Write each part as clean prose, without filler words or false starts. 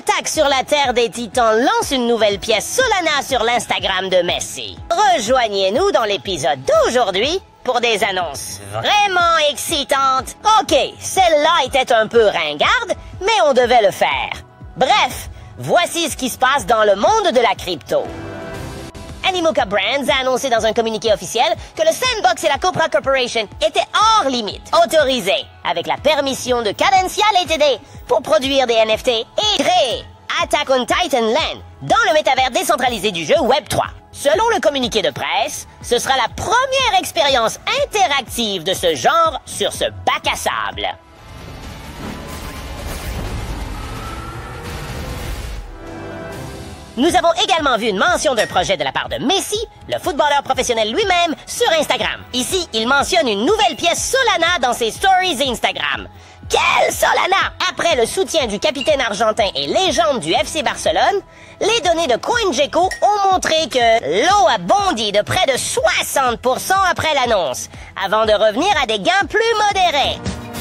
l'attaque sur la Terre des Titans lance une nouvelle pièce Solana sur l'Instagram de Messi. Rejoignez-nous dans l'épisode d'aujourd'hui pour des annonces vraiment excitantes. Ok, celle-là était un peu ringarde, mais on devait le faire. Bref, voici ce qui se passe dans le monde de la crypto. Animoca Brands a annoncé dans un communiqué officiel que le Sandbox et la Copra Corporation étaient hors limite, autorisés, avec la permission de Cadencia Ltd pour produire des NFT et créer Attack on Titan Land dans le métavers décentralisé du jeu Web3. Selon le communiqué de presse, ce sera la première expérience interactive de ce genre sur ce bac à sable. Nous avons également vu une mention d'un projet de la part de Messi, le footballeur professionnel lui-même, sur Instagram. Ici, il mentionne une nouvelle pièce Solana dans ses stories Instagram. Quelle Solana! Après le soutien du capitaine argentin et légende du FC Barcelone, les données de CoinGecko ont montré que l'eau a bondi de près de 60% après l'annonce, avant de revenir à des gains plus modérés.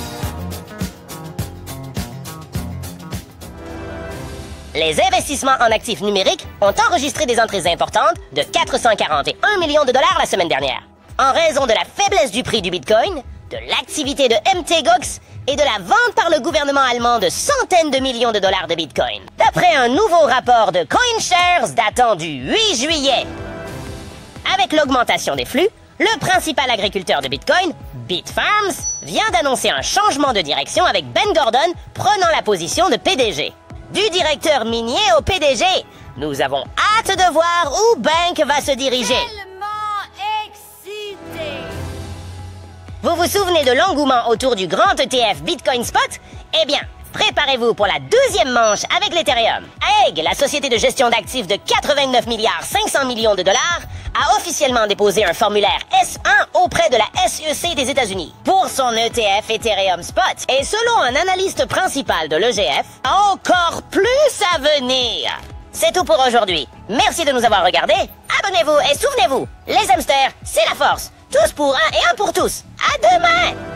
Les investissements en actifs numériques ont enregistré des entrées importantes de 441 millions de dollars la semaine dernière, en raison de la faiblesse du prix du Bitcoin, de l'activité de Mt. Gox et de la vente par le gouvernement allemand de centaines de millions de dollars de Bitcoin, d'après un nouveau rapport de CoinShares datant du 8 juillet. Avec l'augmentation des flux, le principal agriculteur de Bitcoin, Bitfarms, vient d'annoncer un changement de direction avec Ben Gordon prenant la position de PDG. Du directeur minier au PDG, nous avons hâte de voir où Bank va se diriger. Tellement excité! Vous vous souvenez de l'engouement autour du grand ETF Bitcoin Spot? Eh bien, préparez-vous pour la deuxième manche avec l'Ethereum. AEG, la société de gestion d'actifs de 89 milliards 500 millions de dollars, a officiellement déposé un formulaire S1 auprès de la SEC des États-Unis pour son ETF Ethereum Spot. Et selon un analyste principal de l'EGF, encore plus à venir. C'est tout pour aujourd'hui. Merci de nous avoir regardés. Abonnez-vous et souvenez-vous, les hamsters, c'est la force. Tous pour un et un pour tous. À demain!